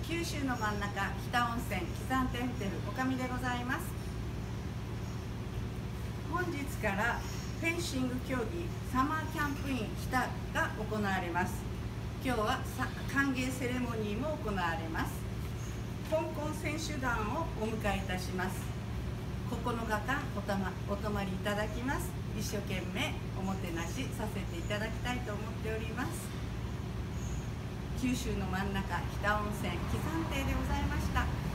九州の真ん中、北温泉喜山亭ホテルおかみでございます。本日からフェンシング競技サマーキャンプイン日田が行われます。今日は歓迎セレモニーも行われます。香港選手団をお迎えいたします。9日間お泊まりいただきます。一生懸命おもてなしさせていただきたいと思っております。九州の真ん中、北温泉喜山亭でございました。